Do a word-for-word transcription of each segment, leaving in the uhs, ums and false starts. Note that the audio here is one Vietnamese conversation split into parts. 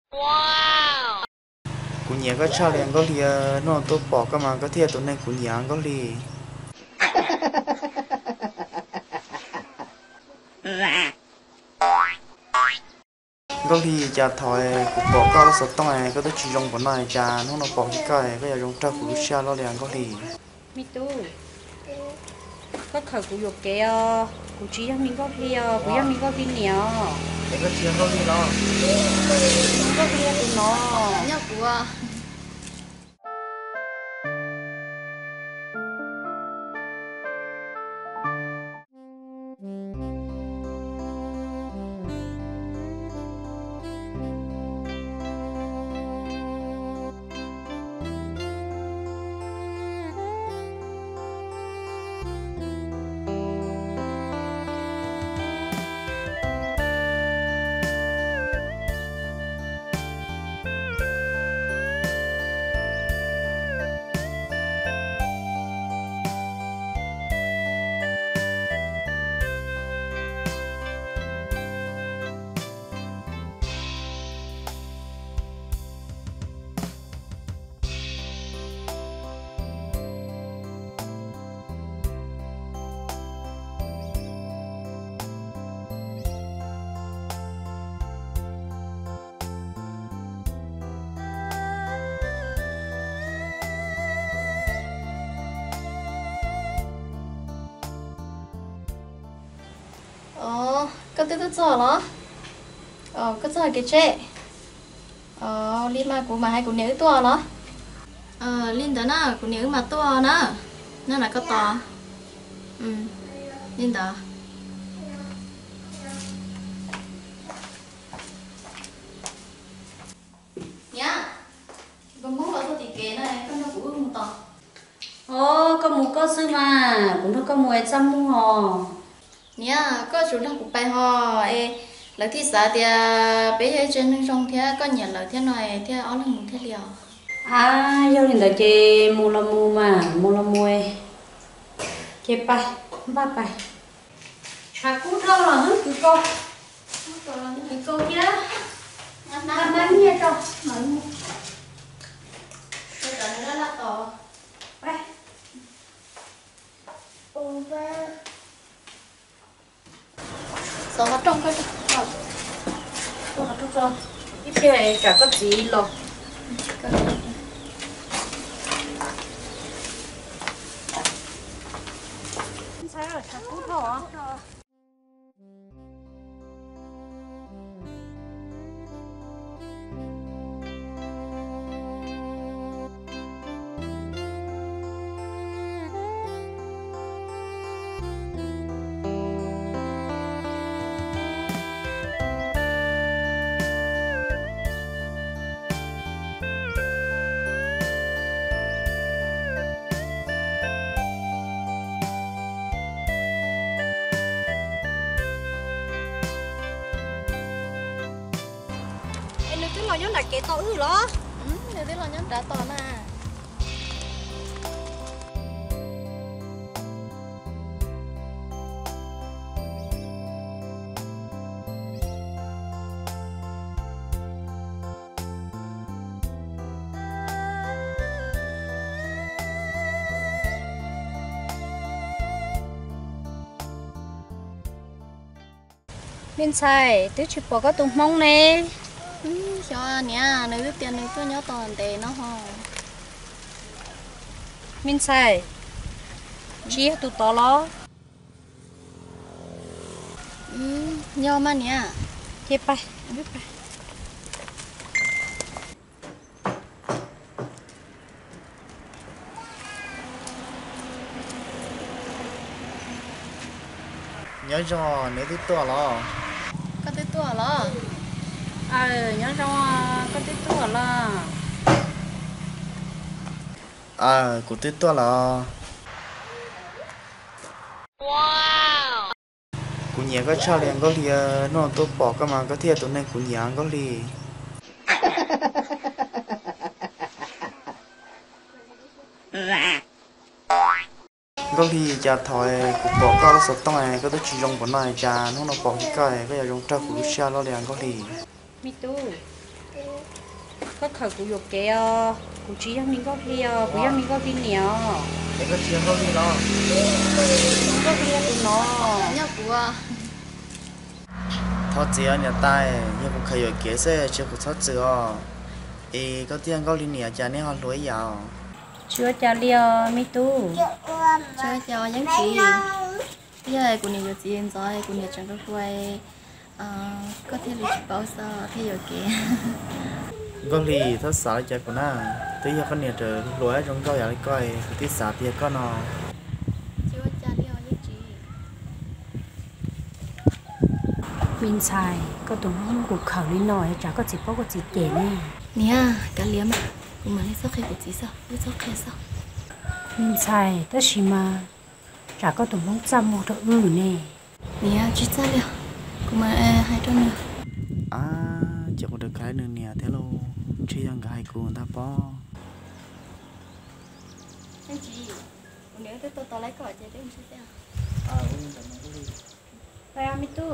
cú nhẹ có cha liền có lì nó tôi bỏ cái mà có thiệt tụi này cú nhẹ có lì có lì cha thỏi cú bỏ cao sốt tông này có tôi chỉ dùng bọn này cha nó nó bỏ cái cái cái dùng trâu cú cha nó liền có lì mi tu có khởi cú dục kê ờ cú chỉ cho mình có lì ờ cú cho mình có lì nhiều cái cái chuyện có lì nó có lì tụi nó nhớ của ờ cái thứ thứ giờ đó ờ cái giờ cái chế ờ liên mà của mà hay của nếu to đó ờ liên đó nè của nếu mà to nè nó là cái to ừ liên đó nhá con muốn ở tôi thì kế này con nó cũng một to ô có một có sư mà cũng nó có một trăm mua hò nhá có chủ năng của bài họ ê là thi xã thì bé hay trên trong thế có nhận lời thế này thế ở lần một thế liều à giao liền tại chị mua là mua mà mua là mua chị bay ba bay à cú đâu là hết cứ cô cứ cô kia năm năm nha cho cái đó nó là to bay sợ vào trong cái đó tôi học cho con ít kia chả có gì lộc sao rồi chả cú thỏ à cái lò nhón đặt kẹt to ư đó ừ nếu thế là nhá đã to mà bên sai tôi chụp bỏ cái tùng mông nè ừ cho nhá nếu biết tiền nếu tôi nhớ toàn tệ nó ho bên sai chia tụt to lo ừ nhau mà nhá chia bay biết bay nhớ cho nếu thích to lo có tới tua lo à nhớ trong con tí tua là à cú thích to lo cú nhẹ có cha liền có lì nó tôi bỏ cái mà có thiệt tụi này cú nhẹ có lì có lì cha thỏi cú bỏ cao sốt tông này có tôi chỉ dùng bọn này cha nó nó bỏ cái cái cái dùng trâu cú cha nó liền có lì mi tu có khởi của dục kìa của chị em mình có khi của em mình có khi nhiều để có chuyện không đi lo có khi tụi nó nhớ của thọ chị nhà tay nhưng cũng khởi kế sẽ chưa có thọ chị à ê có tiền có liên hệ cha nên họ lối giàu chưa trả liều mi tu chơi cho những chị giờ của nhiều chị em rồi của nhiều chẳng có quay có thể lịch bao giờ thì rồi kìa có lì thọ sáu cha của nó tới giờ con nhà trời lối trong câu giải coi tí sáu tiền con nó chưa trả liều những chị mình xài có tụi nó cuộc khẩu đi nổi chả có chỉ có có chỉ kể nè nè cả liếm mà cũng mà lấy số khe của chị sao lấy số khe sao mình xài tất xí mà chả có tụi nó chăm một thợ ư nè nè chị trả liều cũng mà hai trăm nữa à chỉ có được cái nữa nè thế luôn chỉ rằng cái cô ta bỏ anh chị nếu tôi tôi tôi lấy cỏ chị đấy chị xem à ừ tao nói đi phải mi tu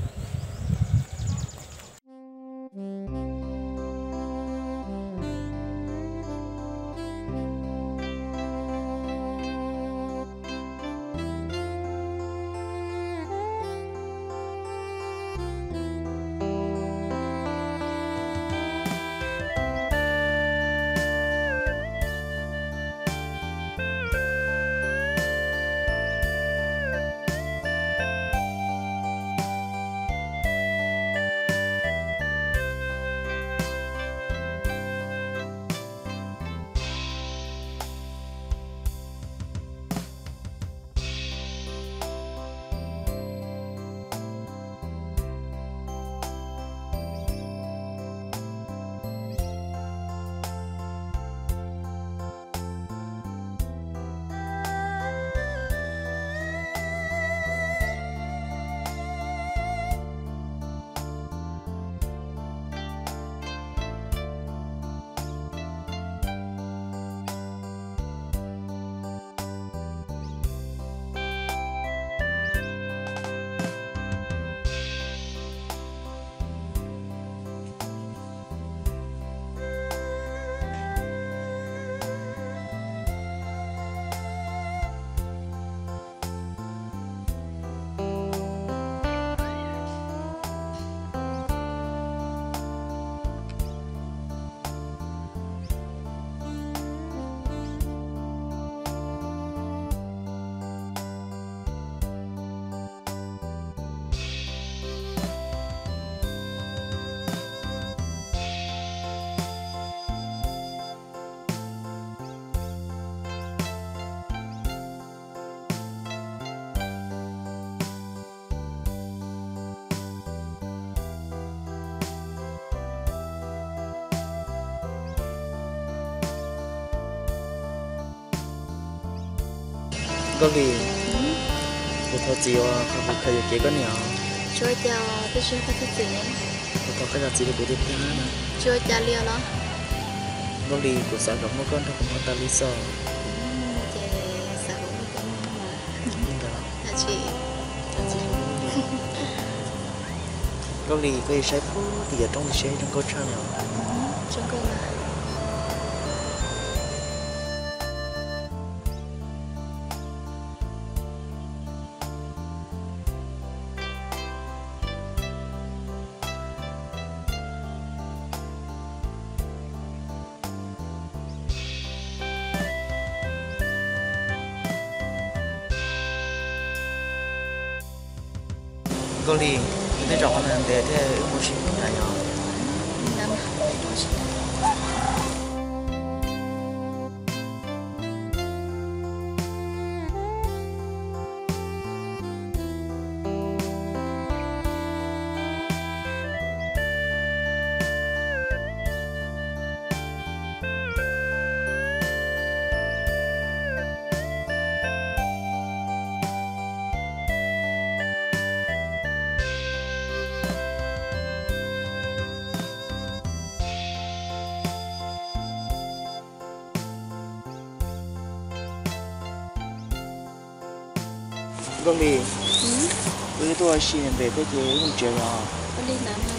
có lì cô thọ chị à không phải khởi kế con nhỏ chơi cho tôi chơi các cái chuyện cô thọ cái gì chị để được thêm nữa chơi trả liều đó có lì cô sợ gặp một con thôi không có ta lý do chị sao cũng không nhưng đó là chị có lì có gì sai phú thì ở trong thì sai trong câu chuyện nào trong cơ mà có lì tôi chọn con này để thế một chuyện này nhỏ nằm có lì với tôi xin về thế chế không chịu nhỏ con đi nằm